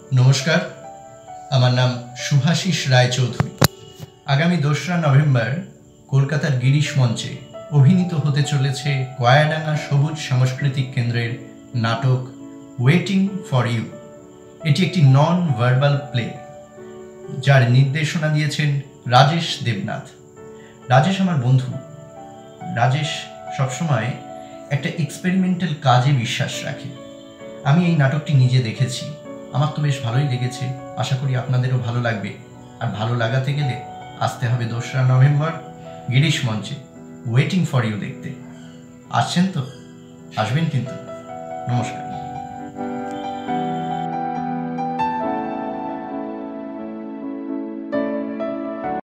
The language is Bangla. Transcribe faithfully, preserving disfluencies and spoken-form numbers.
नमस्कार, আমার নাম শুভাশিস রায়চৌধুরী। আগামী দোসরা নভেম্বর কলকাতার গিরিশ মঞ্চে অভিনীত হতে চলেছে কয়াডাঙ্গা সবুজ সাংস্কৃতিক কেন্দ্রের নাটক ওয়েটিং ফর ইউ। এটি একটি নন ভার্বাল প্লে, যার নির্দেশনা দিয়েছেন রাজেশ দেবনাথ। রাজেশ আমার বন্ধু। রাজেশ সবসময় একটা এক্সপেরিমেন্টাল কাজে বিশ্বাস রাখে। আমি এই নাটকটি নিজে দেখেছি, আমার তো বেশ ভালোই লেগেছে। আশা করি আপনাদেরও ভালো লাগবে। আর ভালো লাগাতে গেলে আসতে হবে দোসরা নভেম্বর গিরিশ মঞ্চে ওয়েটিং ফর ইউ দেখতে। আসছেন তো? আসবেন কিন্তু। নমস্কার।